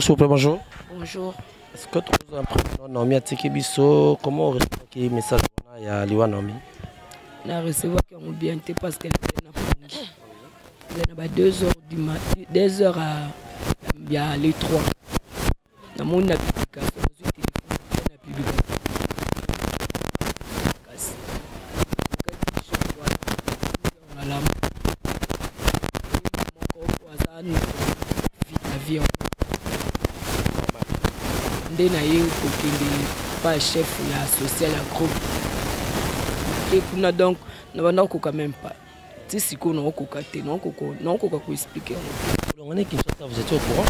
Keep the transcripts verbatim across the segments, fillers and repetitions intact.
s'il vous plaît, bonjour. Bonjour. Est-ce que tu as un prénom Naomi Atiki Bisso? Comment on reçoit le message de Liwa Naomi? On a reçu qu'on a bien été parce qu'elle a deux heures du matin, deux heures à bien les trois. Dans mon application, sur le téléphone, on a publié. Ndena ye kokende pas chef la social la groupe et kuna donc na banda ko quand même pas ti siko na ko kate na ko na ko ko expliquer on est qui ça vous êtes au courant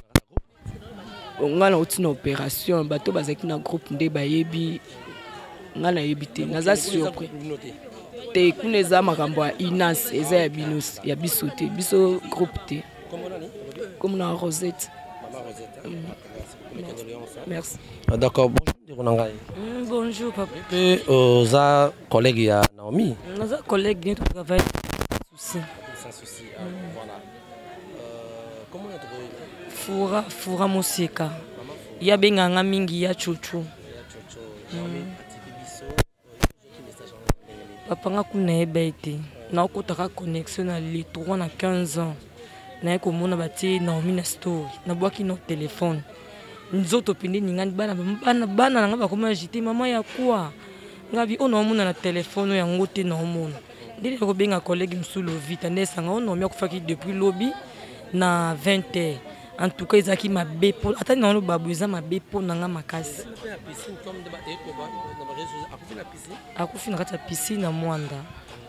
on a une opération bateau bazaki na groupe nde bayebi ngana yebite naza surpris te kuna za makambo ya Inas eza ya binos ya bisote biso groupe te comme na Rosette. Merci. D'accord, bonjour Ronangai. Mm, bonjour papa. Et aux euh, collègues à Naomi. Nos collègues nous travaillent sans souci. Sans souci. Mm. Voilà. Euh, comment on a trouvé? Fura Fura Moseka. Il y a benganga mingi ya chuchu. Papa nga kuna ebete. Na ko taka connexion na les trois na quinze ans. Na ko mona bati Naomi na story. Na boaki no téléphone. Nzoto pindi ningani bana bana bana nga bakoma jiti mama ya kwa ngabi ono mona na téléphone ya ngote na omona ndile ko benga collègue msulo vita ndesa nga ono mya kufaki depuis lobby na vingt heures en tout cas izaki mabe po atani na ono babu iza mabe po na nga makasi akufi na kati ya piscine na mwanda.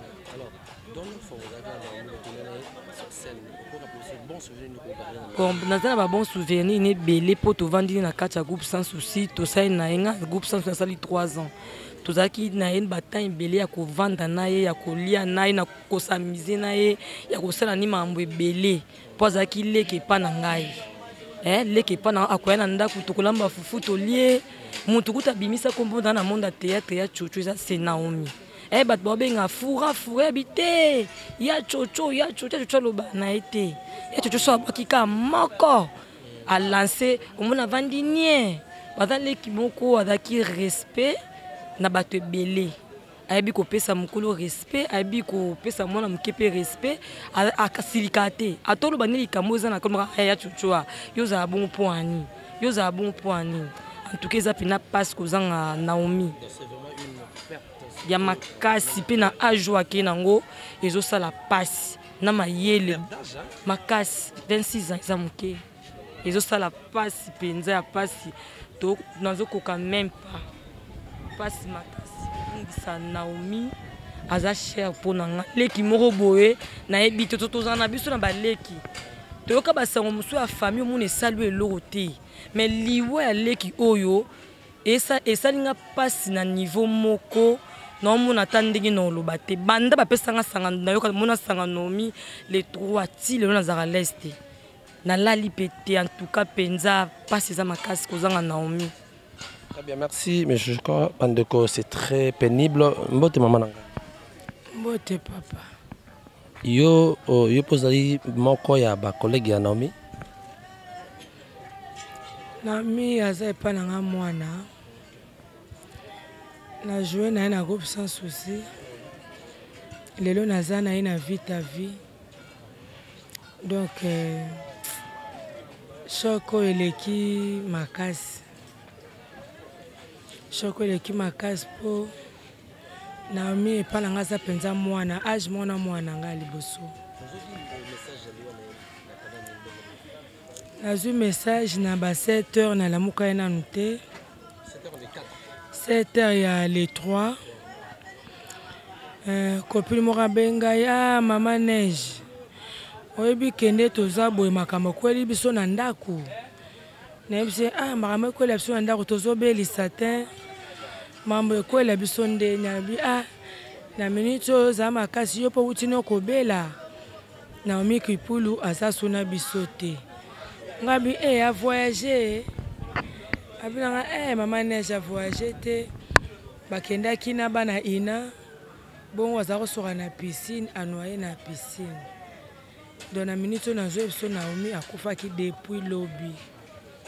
Bon, nous avons un bon souvenir, nous avons belé pour tout vendre dans le groupe sans souci, tout ça na un groupe sans souci, ça fait trois ans. Tout ça qui na une bataille belé à vendre naé, à coller naé, na s'amuser naé, à ko sala ni mambo belé. Pour ça qui lé qui pas nangai. Eh, lé qui pas na akoya nanda kutokolamba fufu to lié, mutu kuta bimisa kombo dans le monde de théâtre ya chuchu ça c'est Naomi. Eh bat bobenga fura fura bité ya chocho ya chocho chocho lo bana été ya chocho so bakika moko a lancer on a vandi nie bazan leki moko adaki respect na bato belé aibi ko pesa mukolo respect aibi ko pesa mona mukepe respect a kasilikate atolo baneli kamoza na kolma ya chocho yo za bon poani yo za bon poani en tout cas ça pina passe kozanga Naomi ya makasi pe na ajwa ke nango ezo sala passe na mayele makasi vingt-six ans za muke ezo sala passe penza ya passe to nazo koka même pas passe makasi sa Naomi aza cher pona nga leki moko boye na ebito to tozana biso na baleki to ka basango musu ya famille mu ne salue l'oroté mais liwe ya leki oyo esa esalinga passe na niveau moko. Non, mon attending non le baté. Banda ba pesanga sanga na yoka mona sanga Naomi les trois ti le nazara l'est. Na la lipete en tout cas penza passe za makasi kozanga Naomi. Très bien, merci mais je crois Bandeko c'est très pénible. Mbote maman nanga. Mbote papa. Yo oh, yo posali moko ya ba collègue ya Naomi. Naomi aza pa nanga mwana. Na joué na un groupe sans souci. Lelo naza na une vie ta vie. Donc euh, Choko eleki makasi. Choko eleki makasi po Naomi epa na ngaza penza mwana age mwana mwana nga liboso. Nazu message na ba sept heures na la muka na nute. sept heures ya les trois. Euh, copine morabenga ya mama neige. Oyebi kende toza boye makambo kweli biso na ndako. Na yebise ah makambo kweli biso na ndako tozo belisa te. Mambo kweli biso nde nyabi ah na minute za makasi yo po utino kobela. Naomi Kipulu asasuna biso te. Ngabi eh a voyager. Abinanga eh maman neige a voyagé te bakenda kina bana ina bon waza ko sora na piscine anoyer na piscine. Dans la minute na zo so Naomi akufa ki depuis lobby.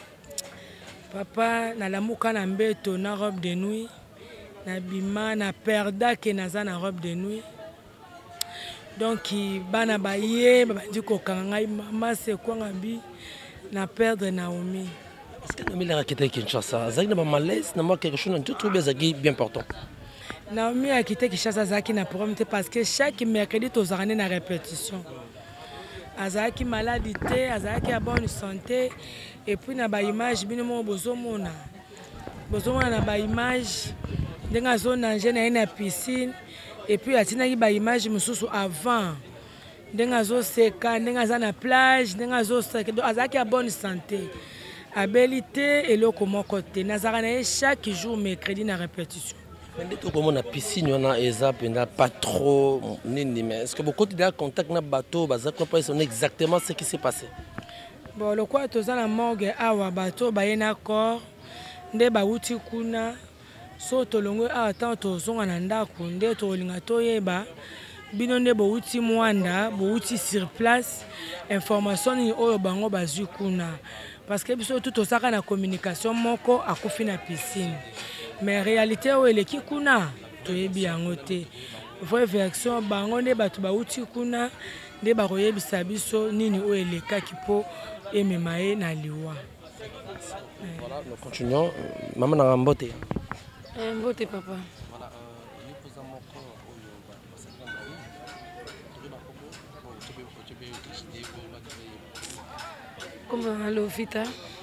Papa, na lamuka na mbeto na robe de nuit. Na bima na perda ke naza na robe de nuit. Donc bana baye babandi kokanga ngai mama c'est quoi ngabi na perdre Naomi. Est-ce que Naomi a quitté Kinshasa? Zaki na malaise na quelque chose de tout bien important. Naomi a quitté Kinshasa Zaki na problème parce que chaque mercredi aux années na répétition. Azaki maladie, azaki à bonne santé et puis na ba image bino mo bozomona. Bozomona na ba image ndenga zone nanger na na piscine. Et puis, il y a une image avant. Il y a une plage, il y a une bonne santé. La bellité et le comment côté. Chaque jour, mercredi, dans la répétition. Comme la piscine, il n'y a pas trop. Est-ce que beaucoup de contact avec le bateau, vous exactement ce qui s'est passé? Bon, le quoi, tu as la morgue à un bateau, il y a un corps, il y a un so tolongo a tant tozonga na ndako nde tolinga toyeba bino nde bouti mwanda bouti sur place information ni oyo bango bazwi kuna parce que biso tout osaka na communication moko akufi na piscine mais réalité o eleki kuna toyebi yango te vraie version bango nde batu bauti kuna nde bakoyebisa biso nini o elekaki po emema ye na liwa. Voilà, nous continuons. Maman na mbote. Mbote papa. Comment allô Vita?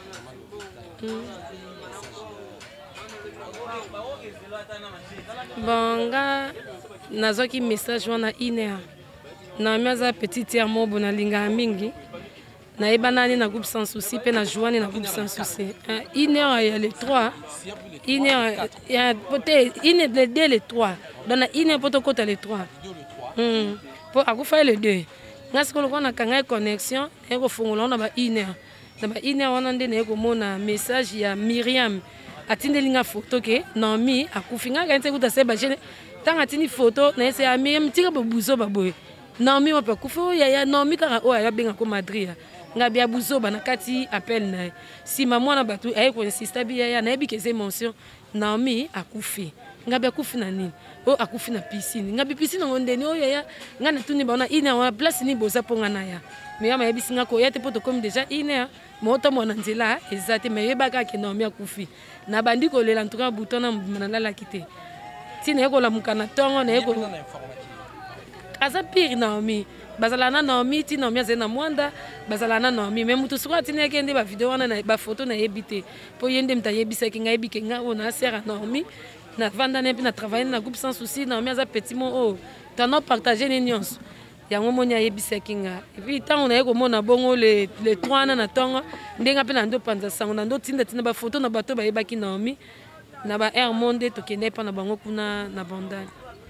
Banga nazoki message wana ine na miaza petite ya mobo na linga mingi na ebanani na groupe sans souci pe na joani na groupe sans souci une heure il y a les trois une heure il y a peut-être une les deux les trois dans la une heure poto kota les trois hmm pour akufa les deux ngasi ko lokona kanga connexion e ko fungola na ba une heure na ba une heure wana ndene ko mona message ya Myriam atindelinga photo ke Naomi akufinga ka ntse kuta seba jene tanga tini photo na ese ya Myriam tika bobuzo baboy Naomi wa pa kufu ya ya Naomi ka o ya benga ko Madrid ngabi abuzo bana kati appel na si maman na batu ay ko insista bi ya na ebi keze mention Naomi akufi ngabi akufi na nini o akufi na piscine ngabi piscine ngondeni o ya ngana tuni bana ina wa place ni boza ponga na ya mais ya mayebi singa ko ya te poto comme déjà ina moto mona nzela ezate mais yeba ka ke Naomi akufi na bandi ko lela ntuka butona mbana la kite tina yeko la mukana tongo na yeko asa pire Naomi bazalana Naomi ti Naomi azena mwanda bazalana Naomi même mutu sura ti ne kende ba video wana na ba photo na yebite po yende mta yebisa ki ngai bike nga ona sera Naomi na vanda ne na travailler na groupe sans souci Naomi aza petit mo oh tano partager les nuances yango monya yebisa ki nga et puis tant on a ko mona bongo les les trois na na tonga ndenga pe na ndo panza sango na ndo tinda tinda ba photo na bato ba yebaki Naomi na ba air monde to kende pa na bango kuna na bandani.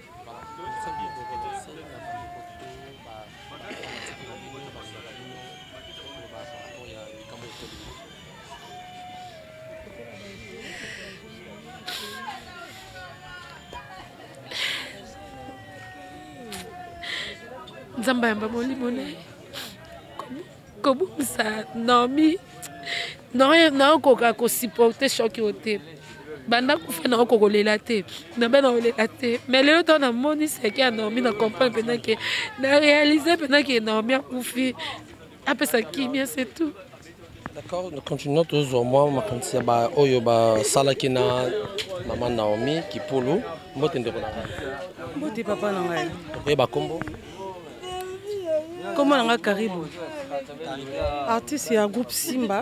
Nzamba yamba molimo ne kobumisa Naomi na okoka kosupporte choc yote banda kufa na okokolela te na bana olela te mais lelo to na moni seki ya Naomi na comprendre pendant que na réaliser pendant que Naomi akufi apesa kimia c'est tout. D'accord, nous continuons toujours moi makanisi ba oyo ba salaki na maman Naomi Kipulu mbote ndeko na mbote papa na ngai ko ba kombo. Comment on a Karibu? Artiste et un groupe Simba.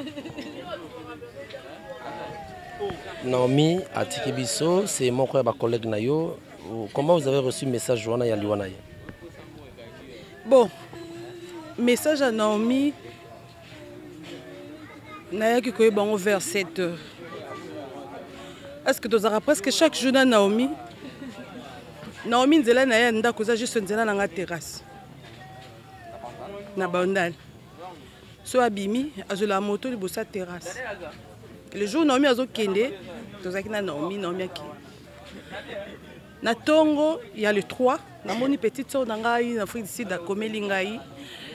Naomi Atikibiso, c'est mon collègue Nayo. Comment vous avez reçu le message Joana Yaliwana? Bon, message à Naomi. Naya qui est bon vers sept heures. Est-ce que tu as presque chaque jour à Naomi? Naomi nzela na ya ndako za juste nzela na nga terrasse. Na bandal so abimi azola moto libosa terrasse le jour Naomi azokende tozaki na Naomi Naomi aki na tongo il y a le trois na moni petite sœur na ngai na Afrique du Sud akomeli ngai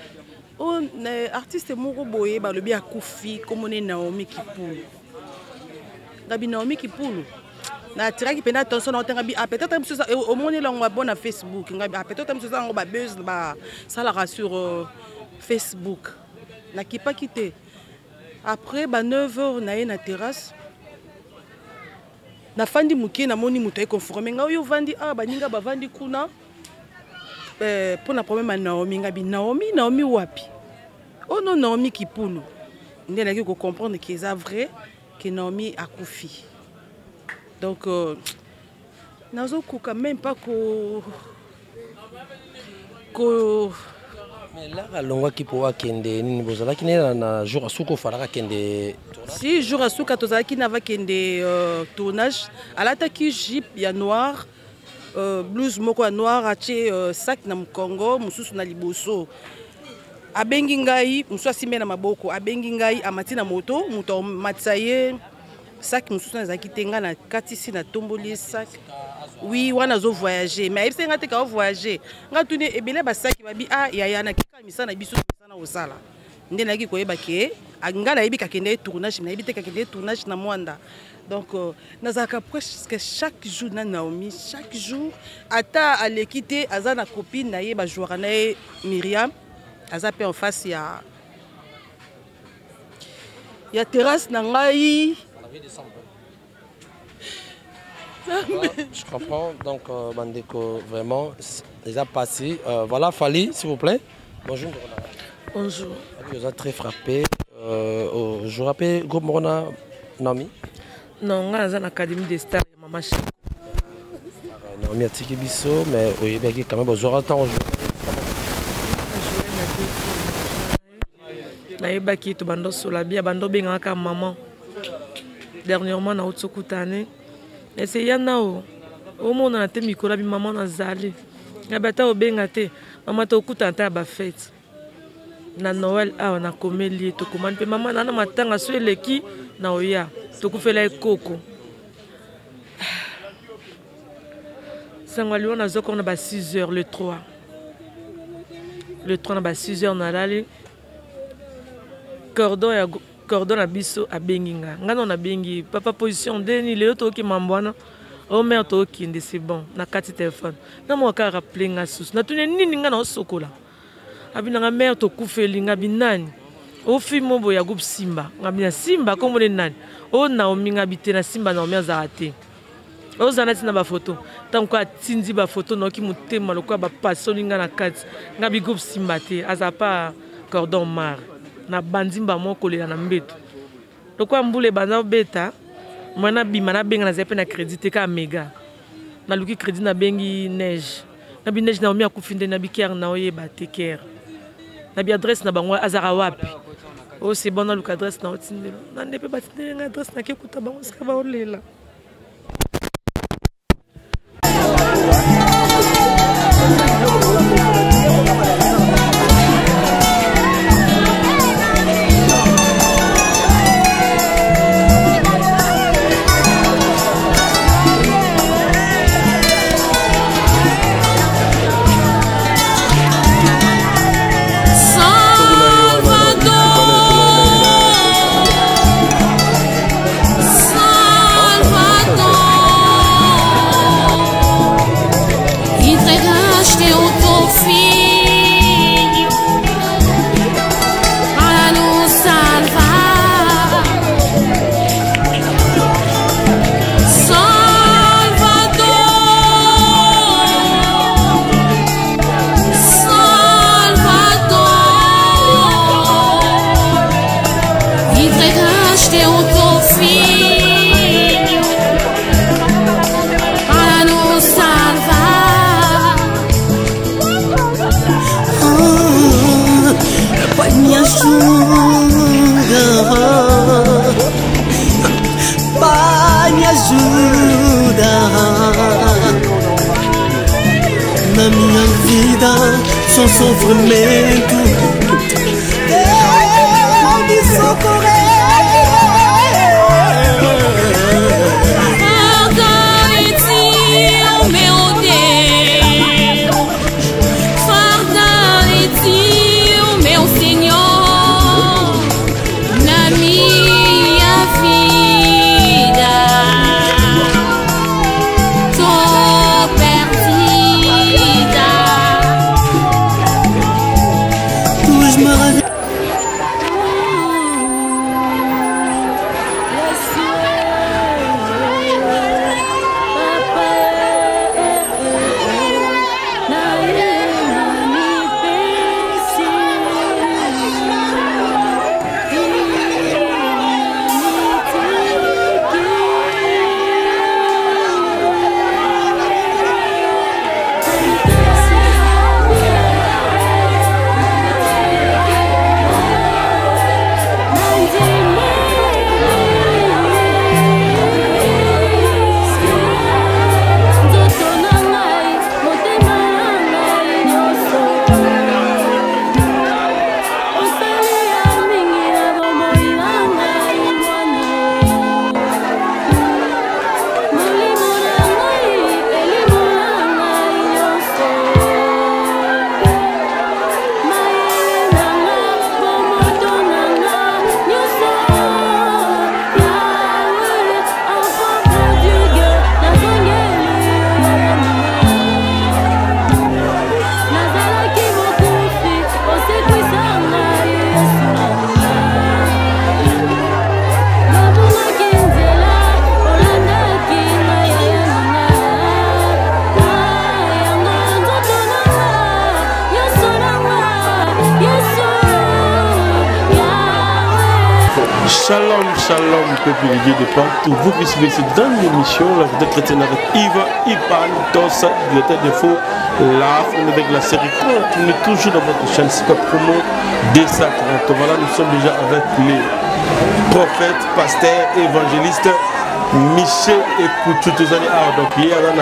o artiste moko boye ba lobi akufi comme on Naomi Kipulu ngabi Naomi Kipulu na tiraki pena attention na ngabi ah peut-être au monde là on va bon na Facebook ngabi ah peut-être même ça on va buzz ba ça la sur euh, Facebook na qui pas quitté après ba neuf heures na na terrasse na fandi mukie na moni mutai conforme nga yo vandi ah baninga ba vandi kuna eh pour na problème na Naomi ngabi Naomi Naomi wapi oh non Naomi Kipulu ndé na ki ko comprendre que c'est vrai que Naomi a koufi donc euh, nazo kuka même pas ko ko mais là alongwa ki po akende nini bozala ki na na jour asuko faraka kende si jour asuka tozala ki na va kende euh, tournage alata ki jeep ya noir euh, blouse moko ya noir atie euh, sac na Congo mususu na liboso abengi ngai mususu asimbe na maboko abengi ngai amati na moto muto matsaye sac mususu na zaki tenga na kati si na tomboli sac oui wana zo voyager mais il ngate ka voyager ngatuni ebele ba sac babi ah ya ya na kika misana biso misana osala ndena ki koyeba ke ngala yebi ka kende tournage na yebi te ka kende tournage na Mwanda donc euh, nazaka presque chaque jour na Naomi chaque jour ata alekite azana copine na ye ba jouera na Myriam aza pe en face ya ya terrasse na ngai. Je comprends, donc euh, Bandeko, vraiment, déjà passé. Euh, voilà, Fali, s'il vous plaît. Bonjour. Bonjour. Vous êtes très frappé. Euh, je rappelle, groupe Morona, Naomi. Non, on a une académie des stars, maman. Naomi a tiki biso, mais oui, bien quand même, vous aurez le temps aujourd'hui. Naïba qui est bando sur la bia, bando benga ka maman. Dernièrement, na otsokutane. Et c'est yanao. Au monde na te mikola bi maman na zali. Na bata obenga te. Maman to kutanta ba fête. Na Noël ah na komeli to komande pe maman na na matanga so eleki na oya. To kufela ekoko. Sangwali on a zoko na ba six heures le trois. Le trois na ba six heures na lali. Cordon ya cordon na biso a benginga ngano na bengi papa position deni leo to ki mambwana o mère to ki ndi c'est bon na kati téléphone na mo ka rappeler nga sus na tune nini nga na sokola abina nga mère to kufeli nga binani o fimo bo ya groupe Simba nga bina Simba comme le nani o na o minga bité na Simba na o mère zarate o zana tina ba photo tant ko atindi ba photo no ki mutema lokwa ba pasoni nga na kati nga bi groupe Simba te azapa cordon mar na bandimba moko le na mbeto lokwa mbule bana beta mwana bima na benga na zepe na crédit ka mega na luki crédit na bengi neige na bi neige na omi akufinde na bi ker na oye ba teker na bi adresse na bango azara wapi o c'est bon na luka adresse na otindelo na ndepe batindelo na adresse na kekuta bango ska ba olela. Sofrimento, eu me socorrer. Fortaleci o meu Deus, fortaleci o meu Senhor na minha vida. Shalom, peuple de Dieu de partout. Vous qui suivez cette dans l'émission, la vidéo chrétienne avec Yves, Ipan, Dos, directeur d'info, là, on est avec la série continue toujours dans votre chaîne, c'est la promo des sacrants. Voilà, nous sommes déjà avec les prophètes, pasteurs, évangélistes, Michel et Poutou, tous les ah, donc hier, on a,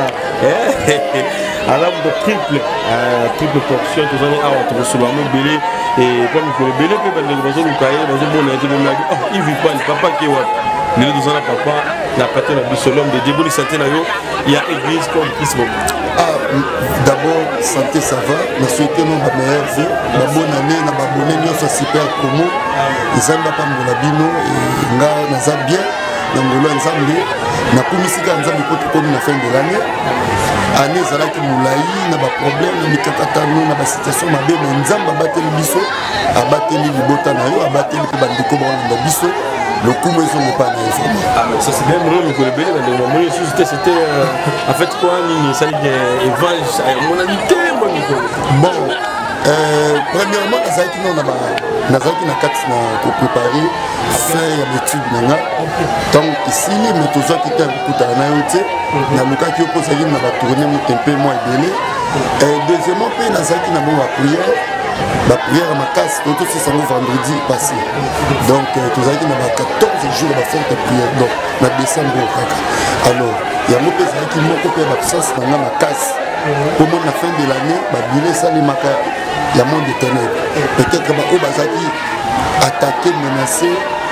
alors, de triple, triple portion, tous les ah, on reçoit le belé. Et comme il faut le belé, il faut le belé, il faut le belé, il vit pas, papa qui est là. Nous nous avons papa, la patrie de l'homme de Dieu, il y a église comme Christ. Ah, d'abord, santé, ça va. Nous souhaitons nos meilleurs vœux. La bonne année, la bonne année, nous sommes super promo. Nous sommes pas de la bino et nous sommes bien. Nous sommes ensemble. Nous sommes ici quand nous sommes la fin de l'année. Année, ça a été moulaï, n'a pas problème, n'a pas de n'a pas de situation, n'a pas de nzamba, n'a pas de biso, n'a pas de libota, n'a pas de bandiko, n'a pas de biso. Le coup, ils sont pas dans les ah, mais ça c'est bien, mais le bébé, c'était en fait quoi, ça dit mon invité, mon bon, premièrement, nous avons pour préparer, faire l'étude. Donc ici, nous avons tous qui étaient nous avons tourné un peu moins belé. Deuxièmement, nous avons la prière. La prière à ma casse, tout aussi ça vendredi passé. Donc, nous avons quatorze jours de faire de prière. Donc, na décembre. Alors, il y a un peu qui m'a coupé l'absence dans ma casse. Pour la fin de l'année, il y a moins de ténèbres. Peut-être que les gens attaqué, menacé,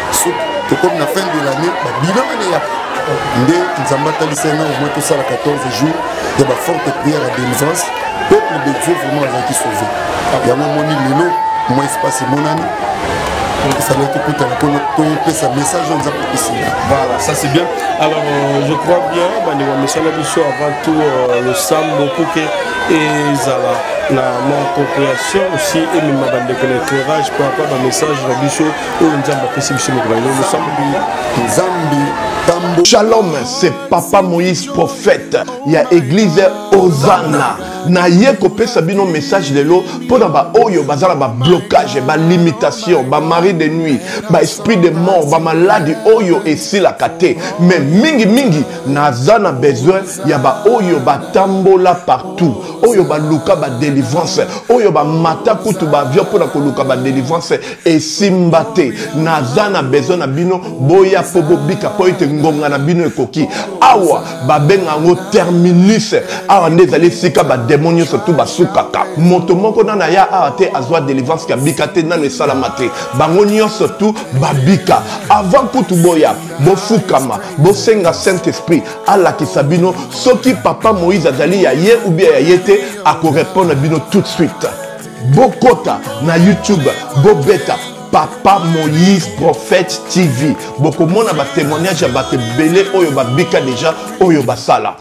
comme la fin de l'année, il y a nous avons au moins tout ça à quatorze jours. Il y a une forte prière à délivrance. Le peuple de Dieu vraiment a été sauvé. Il y a un moment où moi espace mon année. Il fallait que tout le monde puisse un message ici. Voilà, ça c'est bien. Alors euh, je crois bien, le message avant tout euh, le Sam beaucoup que et Zala la mon compréhension aussi et même ma bande de éclairage par rapport au message de Bichot où nous avons apprécié Bichot nous sommes Zambi Tambo. Shalom, c'est Papa Moïse prophète. Il y a église Hosanna. Na yeko pesa bino message de l'eau pour ba oyo bazala ba blocage, ba limitation, ba mari de nuit, ba esprit de mort, ba maladie oyo et si la kate. Mais mingi mingi nazana besoin ya ba oyo ba tambola partout. Oyo ba luka ba délivrance, oyo ba mata kutu ba vio pour ko luka ba délivrance et simbate. Nazana besoin na bino boya pobo bika po ite ngonga na bino ekoki. Awa ba benga ngo terminus. Awa ndezali sika ba démonios surtout basukaka moto moko nana ya ate azwa délivrance ka bikate na le salamate bangonio surtout babika avant kutu boya bofukama bosenga Saint Esprit ala kisabino soki papa Moïse azali ya ye ou bien ya yete ako répondre bino tout de suite bokota na YouTube bobeta Papa Moïse prophète T V boko mona ba témoignage ba te belé oyo babika déjà oyo basala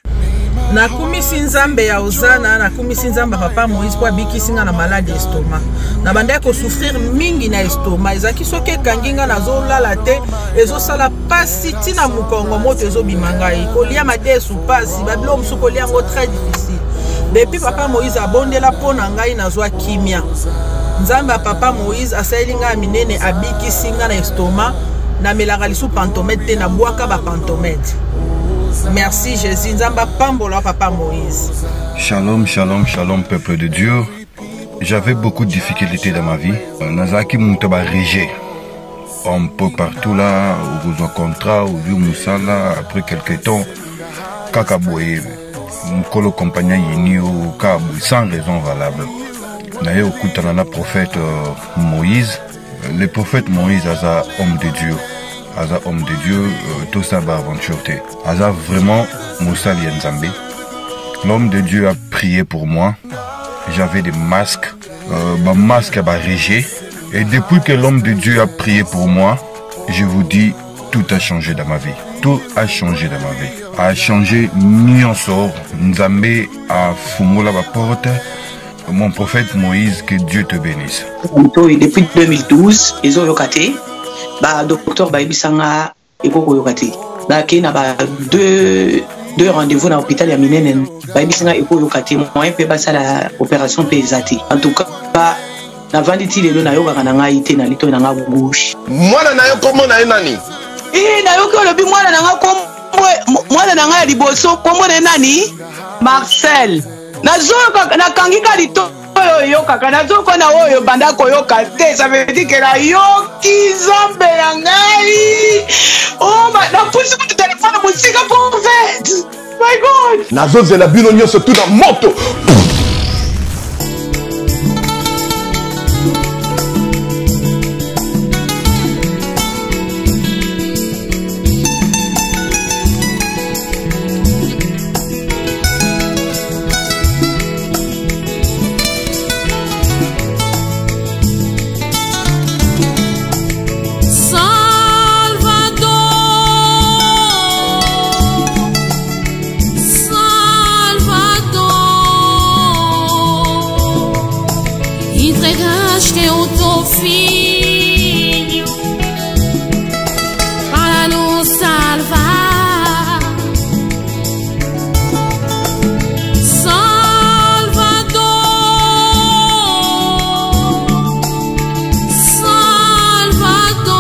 na kumisi nzambe ya Hosanna na kumisi nzambe papa Moïse kwa bikisinga na maladie estomac na banda ko souffrir mingi na estomac ezaki soke kanginga na zolala te ezosala pasi tina mukongo moto ezobimanga kolia madesu pasi babilo musuko lia ngo très difficile depuis papa Moïse abondela pona ngai na zwa kimia nzambe papa Moïse asalinga minene abikisinga na estomac na melaka lisu pantomètre te na bwaka ba pantomètre. Merci Jésus, Nzamba Pambola Papa Moïse. Shalom, shalom, shalom peuple de Dieu. J'avais beaucoup de difficultés dans ma vie. Nazaki Moutaba Régé. Un peu partout là, où vous en contrat, où vous Moussala, après quelques temps, Kakaboué, Mkolo compagnon Yini ou Kabou, sans raison valable. D'ailleurs, au Koutanana prophète Moïse, le prophète Moïse est un homme de Dieu. Aza homme de Dieu, euh, tout ça va aventure. Aza vraiment Moussa Lienzambe. L'homme de Dieu a prié pour moi. J'avais des masques, euh, ma masque a régé. Et depuis que l'homme de Dieu a prié pour moi, je vous dis, tout a changé dans ma vie. Tout a changé dans ma vie. A changé Nyonsor, Nzambe a fumé la porte. Mon prophète Moïse, que Dieu te bénisse. Depuis deux mille douze, ils ont locaté. Bah, docteur Baibisanga et Koko Yokati. Bah, qui n'a pas deux, deux rendez-vous dans l'hôpital à Minenen. Baibisanga et Koko Yokati. Moi, je peux passer à l'opération P S A T. En tout cas, bah, navandi ti lelo nayokaka na ngai te na lito na ngai gauche. Mwana na yo kombo na ye nani? Eh nayoki olobi mwana na ngai kombo mwana na ngai ya liboso kombo na ye nani? Marcel. Nazoyoka nakangika lito oyo yokaka nazokona oyo banda koyoka te, ça veut dire que la yoki Nzambe na ngai. Oh ma na pusi ku telefone musika pour fait. My God. Nazozela bino nyonso tout na moto. Entregaste o teu filho para nos salvar, Salvador, Salvador.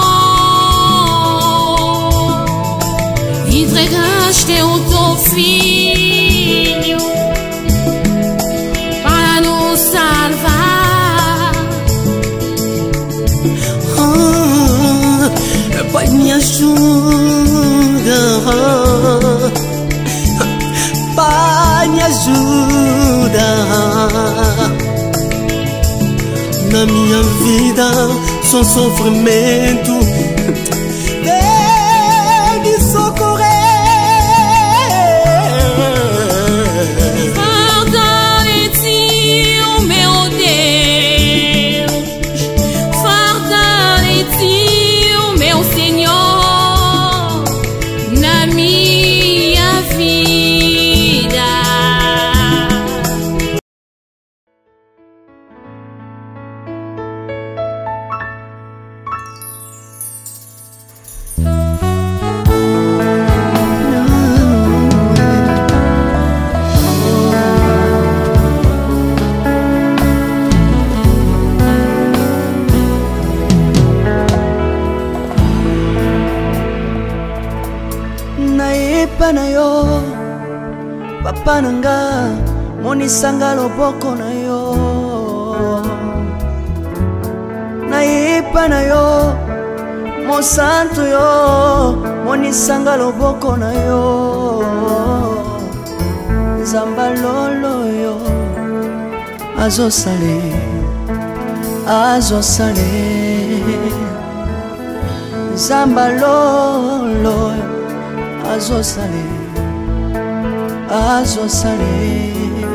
Entregaste o teu filho para nos salvar. Pai, me ajuda, Pai, me ajuda na minha vida, só sofrimento. Vem me socorrer. Fortalece o meu Deus, fortalece o meu Senhor na minha vida. Naipa na yo, papa nanga, monisanga loboko na yo. Naipa na yo, mo santo yo, monisanga loboko na yo. Zamba lolo yo, azo sale, azo sale. Zamba lolo yo, azo sale, azo sale.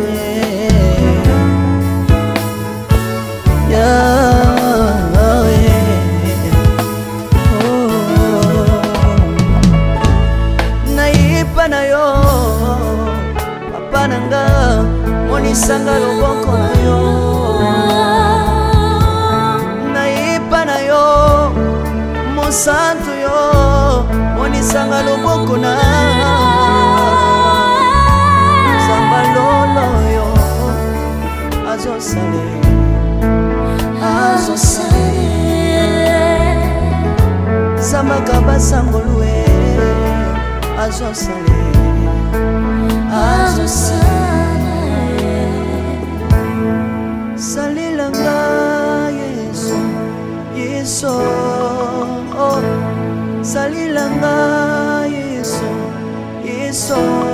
Yahweh, oh, naipa na yo, papa nanga, monisanga loboko na yo. Naipa na yo, mo santo yo, monisanga loboko na Zamba lolo yo, azo sale, azo sale. Zamba kaba sangolwe, azo sale, azo sale. Salilanga Yesu, Yesu, oh. Salilanga Yesu, Yesu.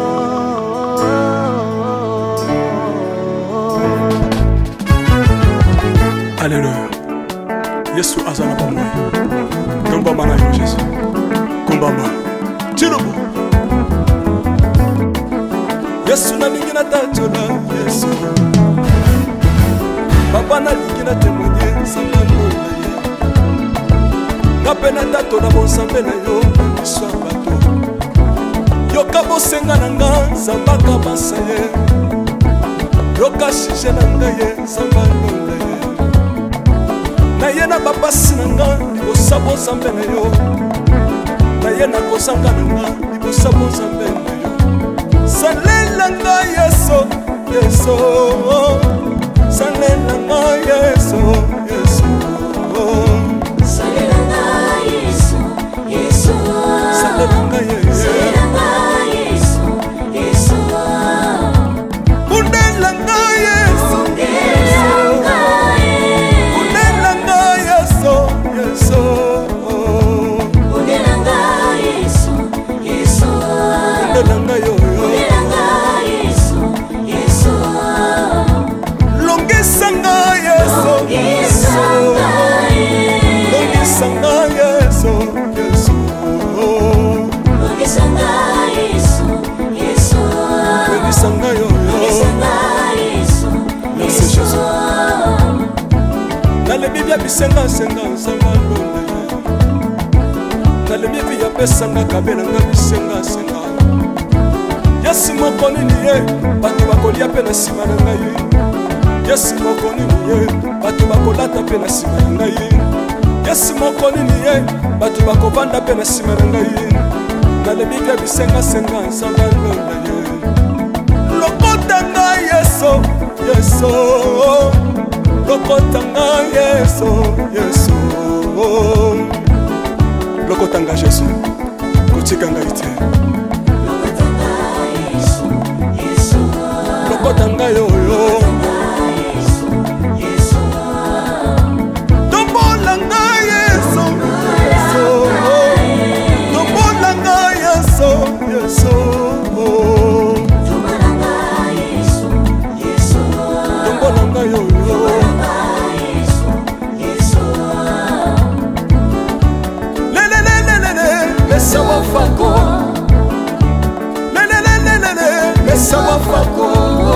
Alléluia. Yesu azana pa moi. Kumbamba na yo Jésus. Kumbamba. Tirobo. Yesu na lingi na tatola Yesu. Papa na lingi na témoigner sangalo na ye. Napena tato na bonsambe na yo Yesu abato. Yoka bosenga na nga zambaka basa ye. Yoka shije na nga ye sangalo na ye. Na ye na babasi na nga libosa bonsambe na yo. Na ye na kosanga na nga libosa bonsambe na yo. Salela nga Yesu, Yesu. Salela nga Yesu, Yesu. Bisenga senga sanga lole Nale bibi ya pesanga kabela nga bisenga senga Yesi moko nini ye Batu bakolia pe na sima na ngai Yesi moko nini ye Batu bakolata pe na sima na ngai Yesi moko nini ye Batu bakovanda pe na sima na ngai Nale bibi ya bisenga senga sanga lole Lokota ngai yeso Yeso Lokotanga Yesu, Yesu Lokotanga Jésus, Kotikanga ite Lokotanga yoyo Tombolanga Yesu, Yesu Tombolanga Yesu, Yesu Tombolanga yoyo Mesa wafako Lele lele lele Mesa wafako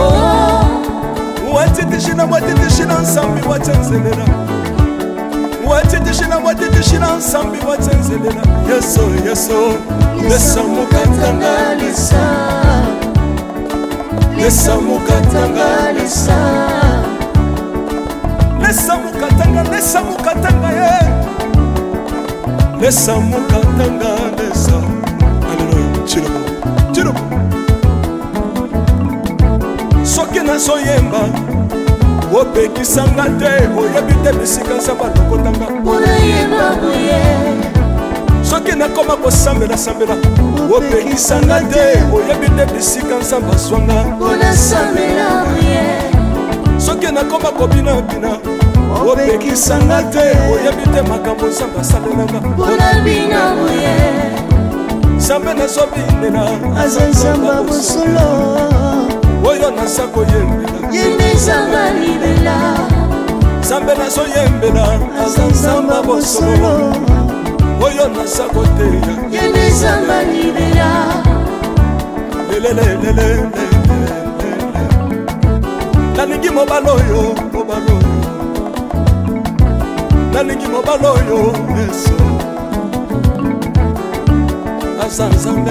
Watitishina watitishina nsambi watenzelela Watitishina watitishina nsambi watenzelela Yeso yeso Mesa mukatanga lisa Mesa mukatanga lisa Mesa mukatanga Mesa mukatanga ye Lesa mukatanga lesa Alléluia Chilobo Chilobo Soki na soyemba Opekisanga te Oyebite bisika nsamba lokotanga Pona yemba boye Soki na koma kosambela sambela Opekisanga te Oyebite bisika nsamba swanga Pona sambela boye Soki na koma kobina bina Opekisanga te oyebite makambo nsamba asalelanga mpona bina boye nzambe nazobinela aza nzamba bosolo oyo naza koyembela yende nzamba libela nzambe nazoyembela aza nzamba bosolo oyo naza koteya yende nzamba libela lelelelelele nalingi mobala oyo mobala oyo nalingi mobala oyo Yesu aza nzambe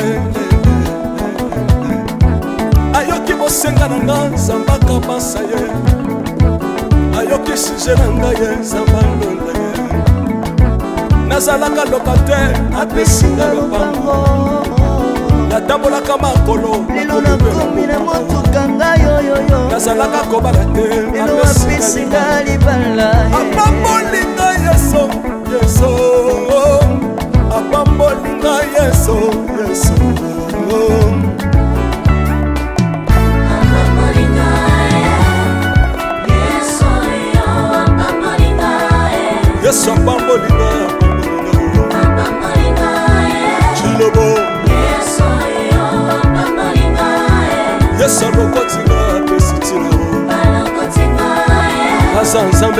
ayoki bosenga na nga nzambe akabasa ye ayoki suje na ngai ye nzambe alonda ye nazalaka lokatere apesinga lopango natambolaka makolo lelo nakomi na motuka ngai oyoyo nazalaka kobala te lelo apesinga libala apambolinga yeso yeso apambolinga yeso yeso yesu apambolinga chilobo yesu alokotinga apesitina aza nzambe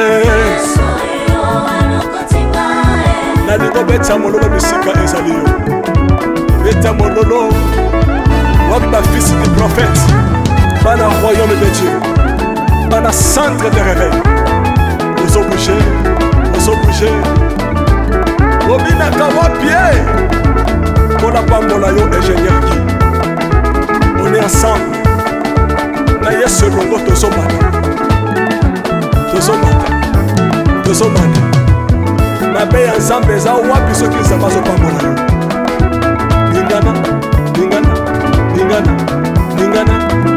nalingo beta mololo bisika ezali yo beta mololo wapi bafisi du prophète bana royaume de Dieu bana centre de réveil ozobouge ozobouge obinaka wapie mpona pambola yo ingénieur ki on est ensemble na yesu elongo tozomata tozomata tozomata mabe ya nzambe eza wapi soki nzambe azopambola yo lingana lingana lingana lingana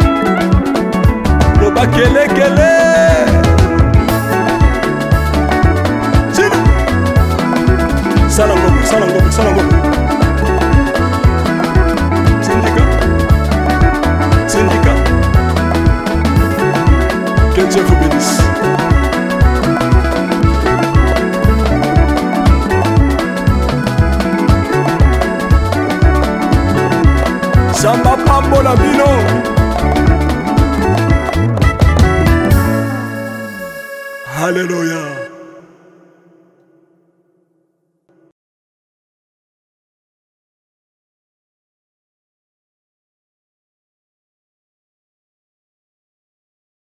loba kelekele sala ngombe sala ngombe sala ngombe pambola bino. Alléluia.